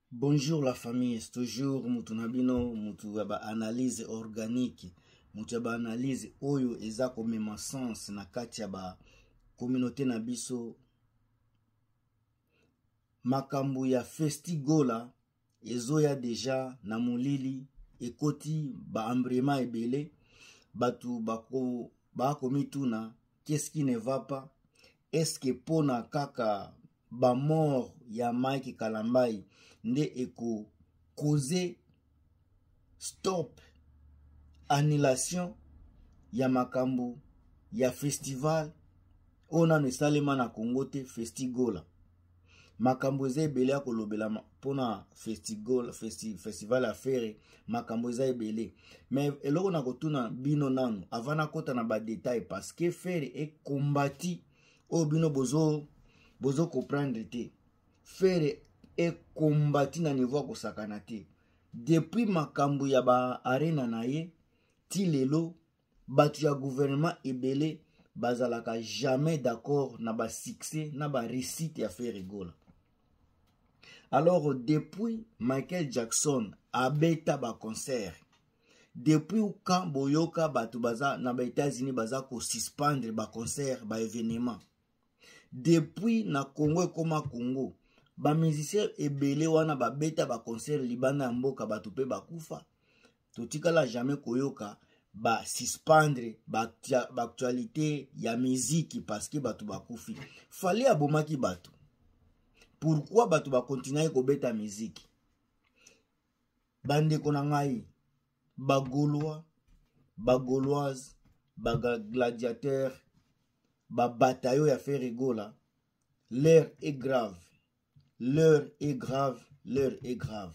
Bonjour la famille, c'est toujours mutu nabino, mutu ba analyse organique, mutu ba analyse oyo eza komema sens na kati ya ba communauté na biso. Makambu ya Festigola ezoya deja na mulili ekoti ba ambrema ebele, batu bako mituna qu'est-ce qui ne va pas? Est-ce que pona kaka ba mort ya Mike Kalambai nde eko cause stop annulation ya makambu ya festival ona nesalema na Congo te Festigola. Makambu eza ebele ya kolobela pona festival affaire, makambu eza ebele. Mais eloko na kotuna bino nanu avana kota na ba détail parce que faire e kombati o bino bozo comprendre te. Faire e kombati na niveau ko sakana te. Depuis makambu ya ba arena na ye ti lelo batu ya gouvernement ebele bazalaka jamais d'accord na ba succès na ba réussite ya faire Gola. Alors depuis Michael Jackson abeta ba concert, depuis quand boyoka batu baza na ba États-Unis baza ko suspendre ba concert ba événement, depuis na Congo koma Congo ba musiciens ebele wana ba beta ba concert libanda ya mboka batu pe bakufa, totikala jamais koyoka ba suspendre ba actualité ya musique parce que batu bakufi. Fallait abomaki batu. Pourquoi batu ba continuer ko beta musique? Bande konangai ba Gaulois, ba Gauloise, ba gladiateur, ba bataillon ya faire Gola. L'heure est grave. L'heure est grave. L'heure est grave.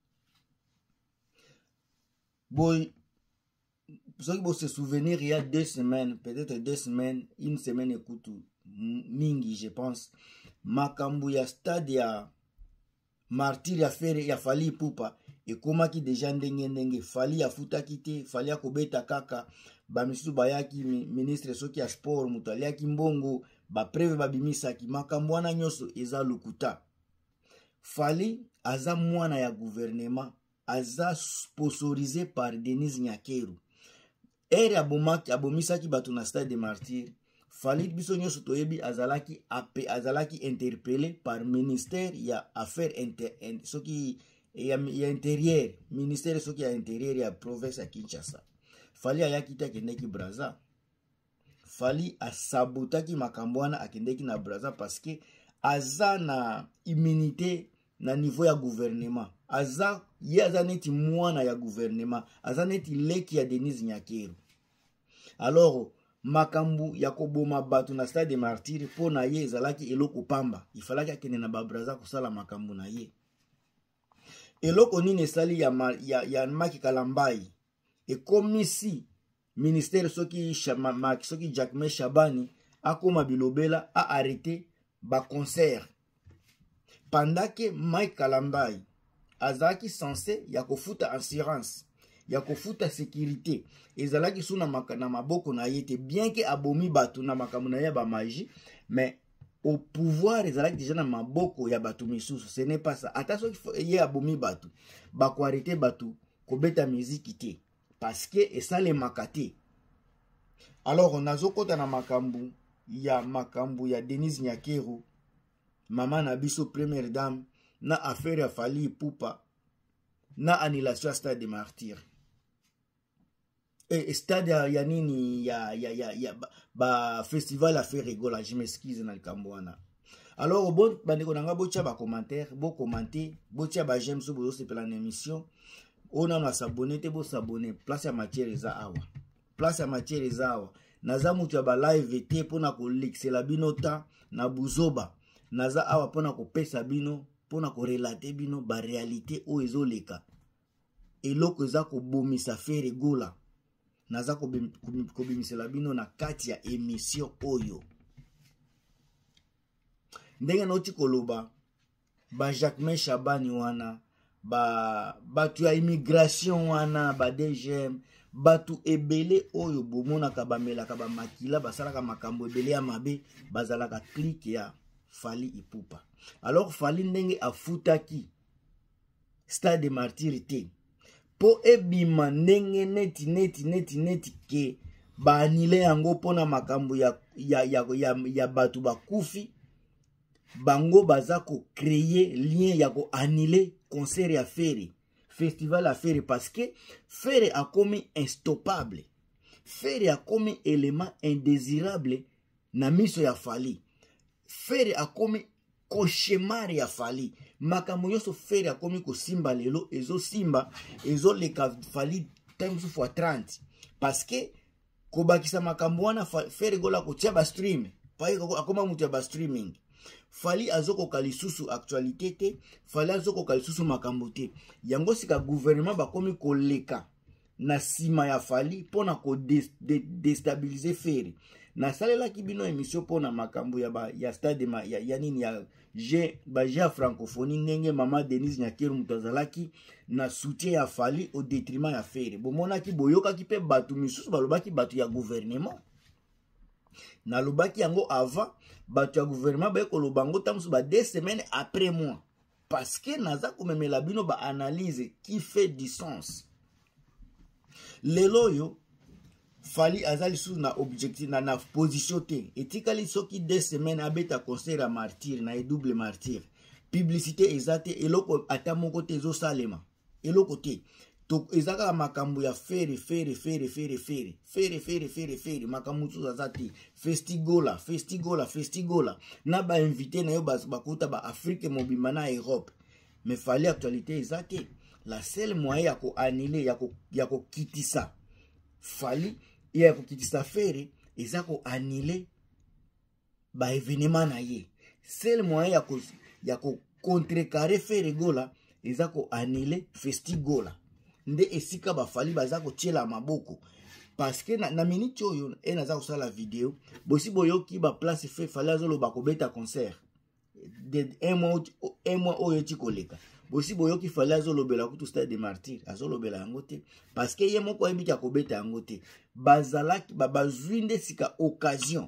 Boy, ceux qui vont se souvenir, il y a 2 semaines, peut-être 2 semaines, une semaine écoute mingi, je pense. Makambu ya stade ya martyr ya fere ya Fally Ipupa ekomaki deja ndenge Fally ya futaki te, Fally ya kobeta kaka ba misusu bayaki ministre soki ya sport mutu aliaki mbongo ba preuve babimisaki. Makambu wana nyoso eza lukuta. Fally aza mwana ya gouvernement, aza sponsorisé par Denis Nyakeru. Ere abomisaki batu na stade de martyr. Fally biso nyoso toyebi azalaki interpellé par ministère ya affaires soki ya intérieur, ministère soki ya intérieur ya province ya Kinshasa. Fally ayaki te akendeki Braza. Fally asabotaki makambo wana akendeki na Braza parce que aza na immunité na niveau ya gouvernement. Aza neti mwana ya gouvernement, aza neti leki ya Denis Nyakeru. Alors makambu ya koboma batu na stade de martyr po na ye ezalaki eloko pamba, ifalaki akende na ba Braza kosala makambu na ye. Eloko nini esali ya Mike Kalambai ekomisi ministère soki Jacques Chabani akoma bilobela a arrêté ba concert pendant que Mike Kalambai azaki censé ya kofuta assurance, ya kofuta sécurité ezalaki suna na maboko na yete, bien que abomi batu na makambu na ya ba magie, mais au pouvoir ezalaki déjà na maboko ya batu misusu. Ce n'est pas ça. Ata soki ye abomi batu bako arrêter batu kobeta musique te parce que esale makate. Alors nazokota na makambu ya Denis Nyakeru, mama na biso première dame, na affaire ya Fally Ipupa, na annulation ya stade de martyr. Et stade ya nini ba festival affaire Gola, je m'excuse na likamboana. Alors bon bandeko nanga botia ba commentaire, bo commenter, botia ba j'aime so bo sepela na émission. Ona na s'abonner te bo s'abonner. Place ya matière eza awa. Place ya matière eza awa. Naza mutu ya ba live te pona ko lixela bino ta na buzoba. Naza awa pona ko pesa bino, pona ko relater bino ba réalité o ezoleka. Eloko eza ko bomisa faire Gola. Naza ko bimisela bino na kati ya émission oyo. Ndenge noti koloba ba Jacques Chabani wana, batu ya immigration wana, ba DGM, batu ebele oyo bomonaka bamelaka ba makila basalaka makambo ebele ya mabe bazalaka clique ya Fally Ipupa. Alors Fally ndenge afutaki Stade Martyr te. Po ebima ndenge neti ke ba anile yango pona makambo ya batu bakufi. Bango baza ko créer lien ya ko annuler concert ya Ferry, festival ya Ferry, parce que Ferry a commis instoppable. Ferry a commis élément indésirable na miso ya Fally. Ferry a commis cauchemar ya Fally. Makambo nyonso Ferry a commis ko simba lelo ezo simba ezo leka Fally times fois 30, parce que ko bakisa makambo wana Ferry gola ko tia ba stream pa akoma mutu ya ba streaming. Fally azoko kalisusu actualité te, Fally azoko kalisusu makambo te. Yango sika gouvernement bakomi koleka na sima ya Fally pona ko déstabiliser Ferry. Na salela ki bino émission pona makambo ya stade ya nini ya ja francophonie ngenge mama Denise Nyakeru mutazalaki na soutien ya Fally au détriment ya Ferry. Bomona ki boyoka ki pe batu misusu balobaki batu ya gouvernement. Na lobaki yango avant batu ya gouvernement ba ekoloba ngo tamusu ba 2 semaines après moi, parce que naza komemela bino ba analyse qui fait du sens. Lelo yo Fally azali sous na objectif na position te etikali soki 2 semaines abeta concert à Martyr na double Martyr, publicité ezate eloko ata moko te zo salema eloko te. To ezaka makambo ya Ferry makambo tuzazati festigola na ba invité na yo bakuta ba Afrique mobimba na Europe. Mais Fally actualité ezate la seule moyen ya ko annuler ya ko kitisa Fally ya ko kitisa Ferry ezako annuler ba événement na ye. Seul moyen ya ko contrecarrer Ferry gola ezako annuler festigola. Nde esika ba Fally baza ko tiela maboko, parce que na minute oyo naza ko sala vidéo bosi boyoki ba place fait Fally azolo ba ko beta concert de un mois oyo ti koleka bosi boyoki Fally azolo bela kutu Stade de Martyr azolo bela yango te, parce que ye moko ebita ko beta yango te. Bazalaki bazwinde sika occasion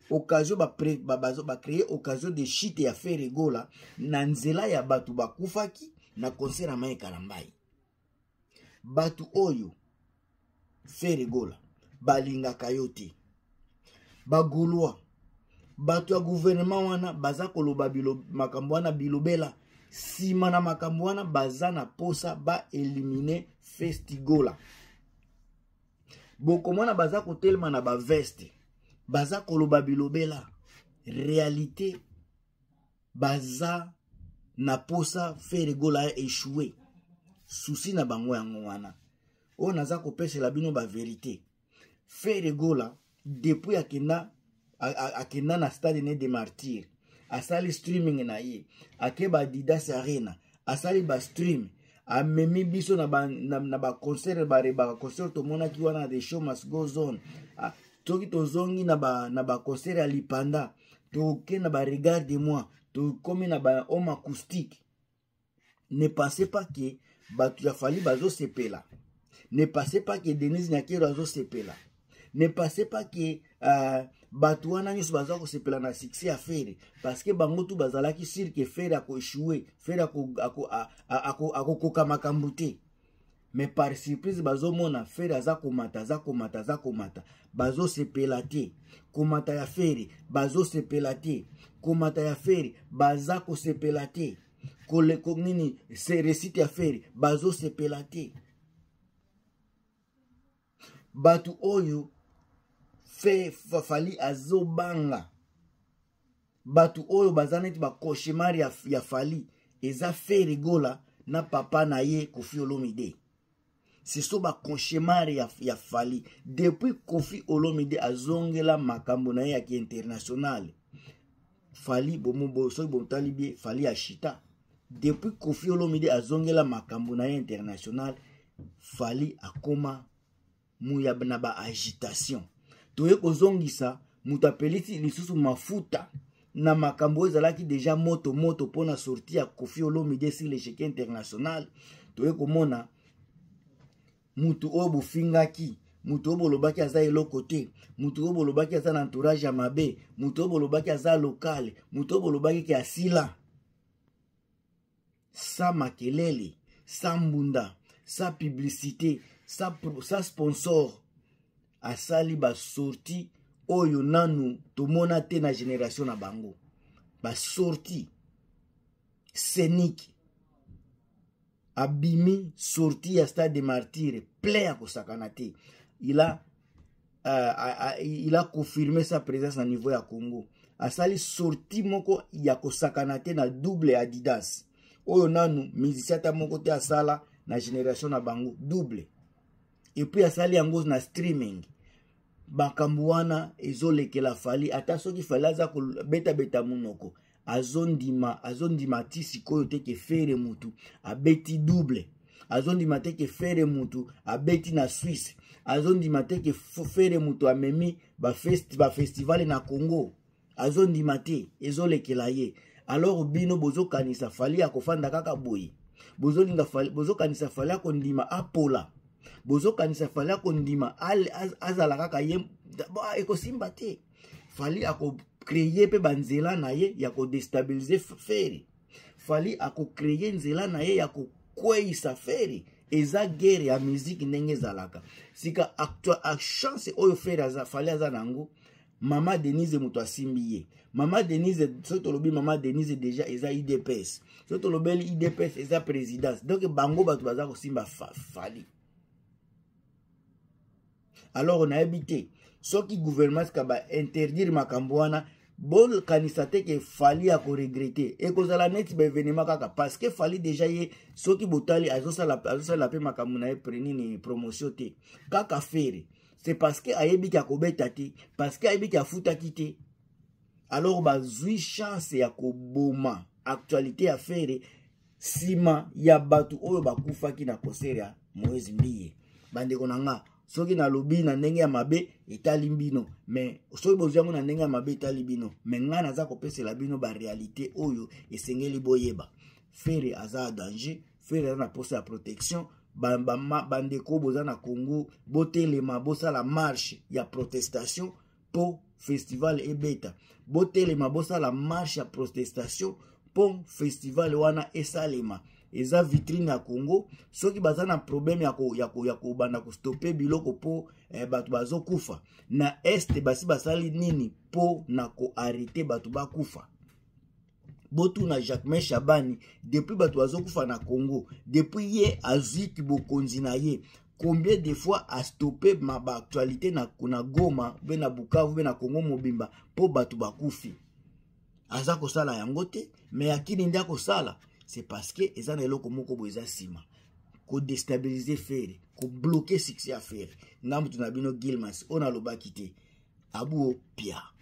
ba créer occasion de chute ya Ferry gola na nzela ya batu bakufaki na concert ya Mai Kalambai. Batu oyo Ferry gola balingaka yo te, bagulwa batu ya gouvernement wana baza koloba makambo wana bilobela sima na makambo wana baza na posa ba éliminer festigola. Bokomona baza kotelema na ba veste baza koloba bilobela, réalité baza na posa Ferry gola échoué. Souci na bango yango wana o naza kopesela bino ba vérité. Ferry gola depuis akenda na Stade de Martyr asali streaming na ye akeba Didas Arena asali ba stream amemi biso na ba concert ba concert to mona ki wana the show must go on. Toki tozongi na ba concert ya Lipanda to ke na ba regarde moi to komi na ba homme acoustique. Ne pensez pas que batu ya Fally bazo sepela. Ne pensez pas que Denise Nyakeru bazo sepela. Ne pensez pas que batu wana nyonso bazo ko sepela na succès ya Ferry, parce que bango tu bazalaki sur que Ferry ako échouer, Ferry ako koka makambo te. Mais par surprise bazo mona Ferry aza komata bazo sepela te. Komata ya Ferry bazo sepela te. Komata ya Ferry baza ko sepela te. Nini se récite ya Ferry bazo sepela te. Batu oyo Fally azobanga, batu oyo bazaneti ba cauchemar ya Fally eza Ferry gola na papa na ye Koffi Olomide. C'est so ba cauchemar ya Fally depuis Koffi Olomide azongela makambo na ye ya ki international. Fally so bomtali bien Fally ashita depuis Koffi Olomide azongela makambo na ye international. Fally akoma muya na ba agitation. Toye kozongisa mutapeliti lisusu mafuta na makambo ezalaki deja moto pona sorti ya Koffi Olomide sur l'échiquier international. Toye komona mutu oyo bofingaki, mutu oyo bolobaki aza eloko te, mutu oyo bolobaki aza na entourage ya mabe, mutu oyo bolobaki aza local, mutu oyo bolobaki ki asila sa makelele, sans mbunda, sans publicité, sans sponsor. Asali ba sorti oyo nanu tomona te na génération na bango. Ba sorti scénique. Abimi sorti à Stade des Martyrs, plein à Kosakanate. Il a confirmé sa présence au niveau ya Congo. Asali sorti moko ya Kosakanate na double Adidas. Oyo nanu musicien moko te asala na génération na bango double. Et puis asali yango na streaming. Bakambu wana ezolekela fali ata soki fali aza ko beta munoko. Azondima ti sikoyo te ke fere mutu abeti double. Azondima te ke fere mutu abeti na Suisse. Azondima te ke fere mutu amemi ba festival na Congo. Azondima te ezolekela ye. Alors bino bozo kanisa fali akofanda kaka boyi. Bozo kanisa fali akondima apola. Bozo kanisa fali akondima azala kaka ye ekosimba te. Fali ako créer pe banzela na ye ya ko déstabiliser feri. Fali ako créer nzela na ye ya ko kweisa feri. Eza guerre ya musique ndenge zalaka. Sika a chance oyo feri fali aza nango. Mama Denise muto asimbi ye. Mama Denise soto lobi Mama Denise déjà eza IDPS. Soto lobeli IDPS eza présidence. Donc bango batu baza ko simba fali. Alors on a habité. Ce qui gouvernement va interdire makambo wana bon kanisa te ke fali a ko regretter et kozala net ba événement kaka parce que fali déjà ye ce qui botali azosala pe makambo na preni ni promotion te kaka fere c'est parce que ayebi ka ko beta te parce que ayebi ka futa kite alors ba zui chance ya ko boma actualité à faire sima ya batu oyo bakufa ki na concert Moïse Mbiye bande konanga soki na lobi na ndenge ya mabe etali bino mais soki bozango na ndenge ya mabe etali bino mais nga naza kopesela bino ba réalité oyo esengeli boyeba fere aza danger fere aza na poste ya protection bandeko boza na Congo botelema bosala marche ya protestation po festival ebeta botelema bosala marche ya protestation po festival wana esalema. Eza vitrine ya Congo soki baza na problème ya ko banda ko stopper biloko po batu bazo kufa na este basi basali nini po na ko arrêter batu ba kufa botu na Jacques Chabani depuis batu bazo kufa na Congo depuis ye aziki bokonzi na ye combien de fois a stoppé ma actualité na Goma be na Bukavu be na Congo mobimba po batu bakufi aza ko sala yango te mais akini ndia ko sala. C'est parce que ils ont eloko moko boza sima ko déstabiliser faire ko bloquer succès à faire ngamu tunabino Gilmas on a loba kité abu pia